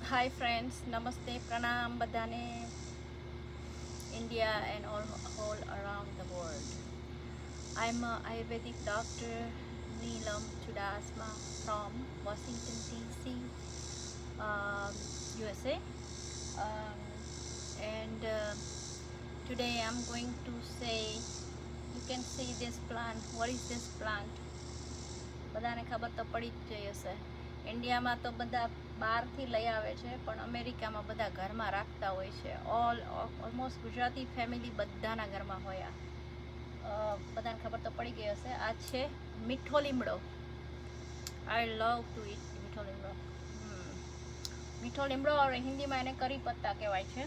Hi friends, Namaste, Pranam, Badane, India and all around the world. I'm Ayurvedic doctor Neelam Chudasma from Washington DC, USA. Um, and today I'm going to say, you can see this plant. What is this plant? બધાને ખબર તો પડી જ જઈ હશે. ઇન્ડિયામાં તો બધા બહારથી લઈ આવે છે, પણ અમેરિકામાં બધા ઘરમાં રાખતા હોય છે. ઓલમોસ્ટ ગુજરાતી ફેમિલી બધાના ઘરમાં હોય. બધાને ખબર તો પડી ગઈ હશે. આ છે મીઠો લીમડો. આઈ લવ ટુ ઇટ મીઠો લીમડો. મીઠો લીમડો હિન્દીમાં એને કરી પત્તા કહેવાય છે.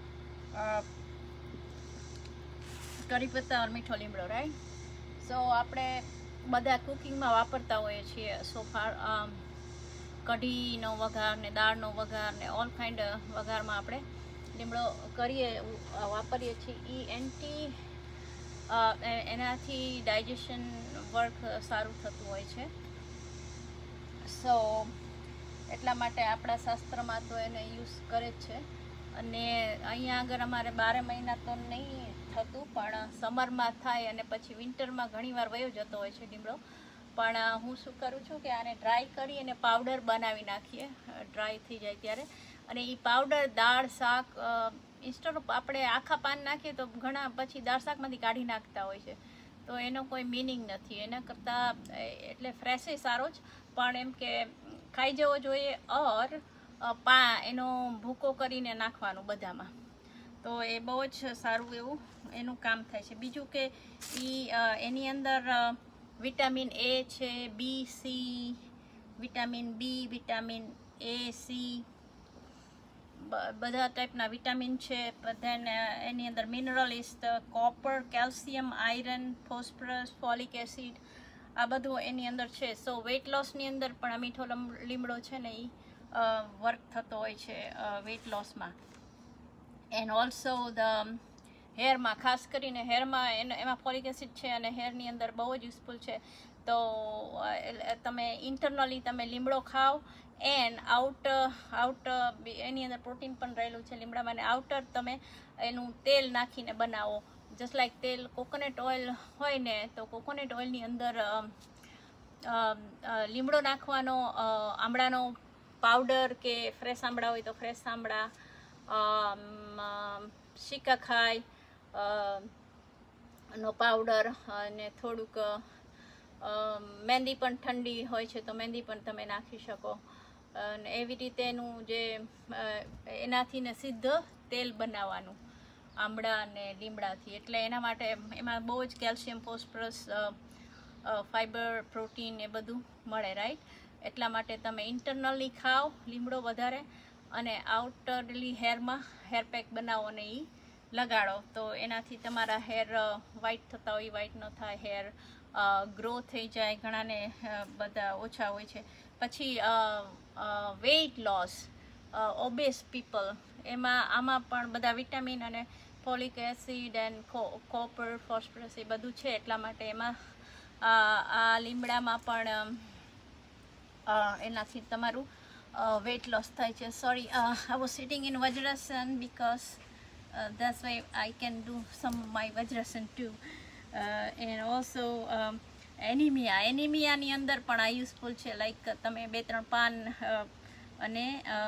કરી પત્તા ઓર મીઠો લીમડો, રાઈટ. સો આપણે બધા કુકિંગમાં વાપરતા હોઈએ છીએ. સો ફાર કઢીનો વઘાર ને દાળનો વઘાર ને ઓલ કાઇન્ડ વઘારમાં આપણે લીમડો વાપરીએ છીએ. એનાથી ડાયજેશન વર્ક સારું થતું હોય છે. સો એટલા માટે આપણા શાસ્ત્રમાં તો એને યુઝ કરે જ છે. અને અહીંયા આગળ અમારે 12 મહિના તો નહીં થતું, પણ સમરમાં થાય અને પછી વિન્ટરમાં ઘણીવાર વયો જતો હોય છે લીમડો. પણ હું શું કરું છું કે આને ડ્રાય કરી અને પાવડર બનાવી નાખીએ, ડ્રાય થઈ જાય ત્યારે. અને એ પાવડર દાળ શાક ઇન્સ્ટન્ટ આપણે આખા પાન નાખીએ તો ઘણા પછી દાળ શાકમાંથી કાઢી નાખતા હોય છે, તો એનો કોઈ મિનિંગ નથી. એના કરતાં એટલે ફ્રેશ સારો જ, પણ એમ કે ખાઈ જવો જોઈએ. ઓર એનો ભૂકો કરીને નાખવાનું બધામાં, તો એ બહુ જ સારું એવું એનું કામ થાય છે. બીજું કે એની અંદર વિટામિન એ છે, B, C, vitamin B, vitamin A, C, બધા ટાઈપના વિટામિન છે. એની અંદર minerals copper, calcium, iron, phosphorus, folic acid, આ બધું એની અંદર છે. સો વેઇટ લોસની અંદર પણ આ મીઠો લીમડો છે ને એ વર્ક થતો હોય છે વેઇટ લોસમાં. એન્ડ ઓલ્સો હેરમાં, ખાસ કરીને હેરમાં એમાં ફોલિક એસિડ છે અને હેરની અંદર બહુ જ યુઝફુલ છે. તો તમે ઇન્ટરનલી તમે લીમડો ખાઓ એન્ડ આઉટ એની અંદર પ્રોટીન પણ રહેલું છે લીમડામાં. અને આઉટર તમે એનું તેલ નાખીને બનાવો, જસ્ટ લાઈક તેલ કોકોનટ ઓઇલ હોય ને, તો કોકોનટ ઓઇલની અંદર લીમડો નાખવાનો, આમળાનો પાવડર કે ફ્રેશ આમળા હોય તો ફ્રેશ આમળા, શીકાખાઈ નો પાવડર, અને થોડુંક મહેંદી પણ ઠંડી હોય છે તો મહેંદી પણ તમે નાખી શકો. અને એવી રીતે એનું જે એનાથી ને સિદ્ધ તેલ બનાવવાનું આમળા અને લીમડાથી. એટલે એના માટે એમાં બહુ જ કેલ્શિયમ, ફોસ્ફરસ, ફાઈબર, પ્રોટીન એ બધું મળે, રાઈટ. એટલા માટે તમે ઇન્ટરનલી ખાઓ લીમડો વધારે, અને આઉટરલી હેરમાં હેર પેક બનાવો અને એ લગાડો, તો એનાથી તમારા હેર વ્હાઇટ થતા હોય વ્હાઇટ ન થાય, હેર ગ્રો થઈ જાય. ઘણાને બધા ઓછા હોય છે. પછી વેઇટ લોસ, ઓબેસ પીપલ, આમાં પણ બધા વિટામિન અને folic acid and copper, phosphorus એ બધું છે. એટલા માટે એમાં આ લીમડામાં પણ એનાથી તમારું weight loss થાય છે. Sorry, I was sitting in Vajrasan because that's why I can do some of my Vajrasan too. And also એનિમિયાની અંદર પણ આ યુઝફુલ છે. લાઈક તમે 2-3 પાન અને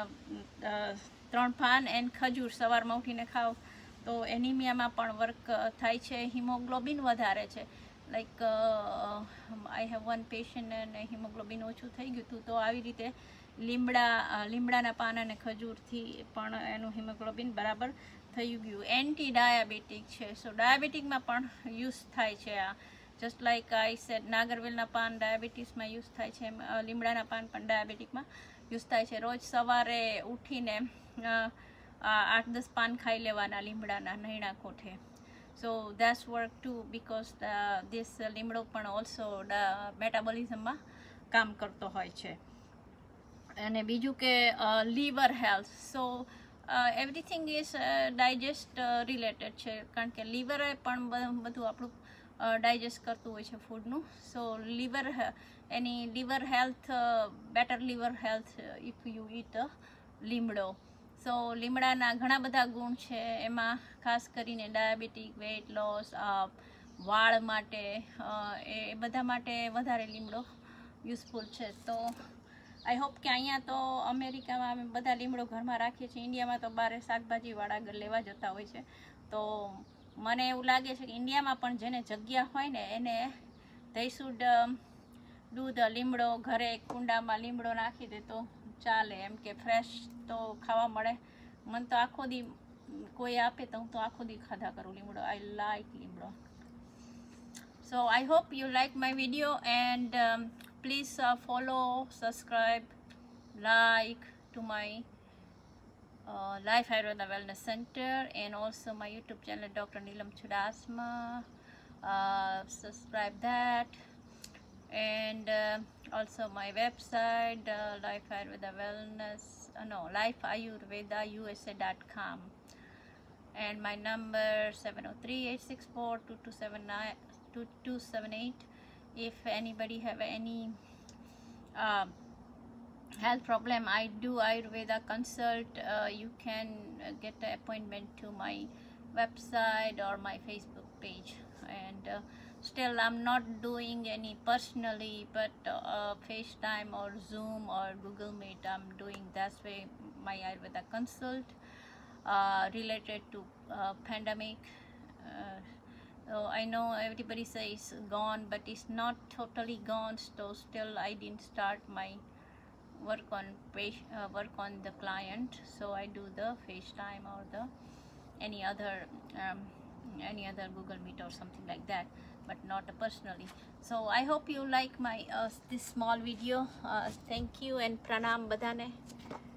3 પાન એન્ડ ખજૂર સવારમાં ઉઠીને ખાઓ તો એનિમિયામાં પણ વર્ક થાય છે. હિમોગ્લોબિન વધારે છે. Like I have one patient અને હિમોગ્લોબિન ઓછું થઈ ગયું હતું, તો આવી રીતે લીમડાના પાન અને ખજૂરથી પણ એનું હિમોગ્લોબિન બરાબર થઈ ગયું. એન્ટી ડાયાબિટીક છે. સો ડાયાબિટીકમાં પણ યુઝ થાય છે આ. જસ્ટ લાઈક આઈ સેડ, નાગરવેલના પાન ડાયાબિટીસમાં યુઝ થાય છે, લીમડાના પાન પણ ડાયાબિટીકમાં યુઝ થાય છે. રોજ સવારે ઉઠીને 8-10 પાન ખાઈ લેવાના લીમડાના નૈણા કોઠે. So that's work too, because this લીમડો પણ ઓલ્સો મેટાબોલિઝમમાં કામ કરતો હોય છે. અને બીજું કે liver health. So everything is digest related છે, કારણ કે લીવરે પણ બધું આપણું ડાયજેસ્ટ કરતું હોય છે ફૂડનું. So liver, any liver health, better liver health if you eat લીમડો. સો લીમડાના ઘણા બધા ગુણ છે, એમાં ખાસ કરીને ડાયાબિટીક, વેઇટ લોસ, વાળ માટે, એ બધા માટે વધારે લીમડો યુઝફુલ છે. તો આઈ હોપ કે અહીંયા તો અમેરિકામાં અમે બધા લીમડો ઘરમાં રાખીએ છીએ. ઇન્ડિયામાં તો બારે શાકભાજીવાળા લેવા જતા હોય છે. તો મને એવું લાગે છે કે ઇન્ડિયામાં પણ જેને જગ્યા હોય ને એને they should do the લીમડો ઘરે કુંડામાં લીમડો નાખી દે તો ચાલે, એમ કે ફ્રેશ તો ખાવા મળે. મને તો આખો દી કોઈ આપે તો હું તો આખો દી ખાધા કરું લીમડો. આઈ લાઈક લીમડો. So I hope you like my video, and please follow, subscribe, like to my Life Ayurveda Wellness Center, and also my YouTube channel Dr. Neelam Chudasma. Subscribe that, and also my website Life Ayurveda Wellness, lifeayurvedausa.com, and my number 703-864-2278. If anybody have any health problem, I do Ayurveda consult. You can get an appointment to my website or my Facebook page. And still I'm not doing any personally, but FaceTime or Zoom or Google Meet I'm doing. That's way my Ayurveda consult related to pandemic. So I know everybody says gone, but it's not totally gone. So still I didn't start my work on the client, so I do the FaceTime or the any other Google Meet or something like that, but not personally. So I hope you like my this small video. Thank you and pranam badane.